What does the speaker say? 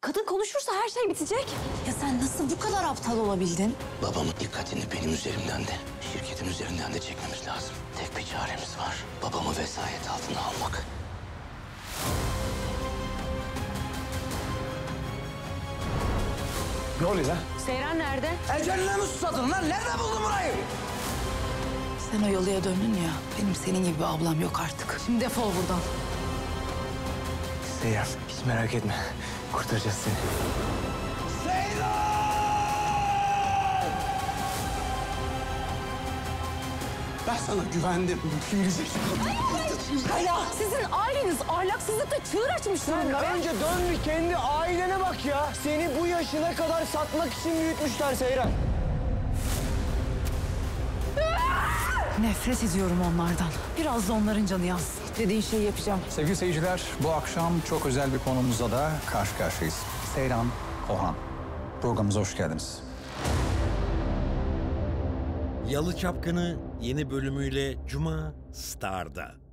Kadın konuşursa her şey bitecek. Ya sen nasıl bu kadar aptal olabildin? Babamın dikkatini benim üzerimden de, şirketin üzerinden de çekmemiz lazım. Tek bir çaremiz var. Babamı vesayet altına almak. Ne oluyor lan? Seyran nerede? Eceline mi susadın lan? Nerede buldun burayı? Sen o yalıya döndün ya. Benim senin gibi bir ablam yok artık. Şimdi defol buradan. Seyran, hiç merak etme. Kurtaracağız seni. Ben sana güvendim. Ya sizin aileniz ahlaksızlıkla çığır açmış durumda. Önce dön bir kendi ailene bak ya. Seni bu yaşına kadar satmak için büyütmüşler Seyran. Nefret ediyorum onlardan. Biraz da onların canı yansın. Dediğin şeyi yapacağım. Sevgili seyirciler, bu akşam çok özel bir konumuzla da karşı karşıyayız. Seyran Kohan. Programımıza hoş geldiniz. Yalı Çapkını yeni bölümüyle Cuma Star'da.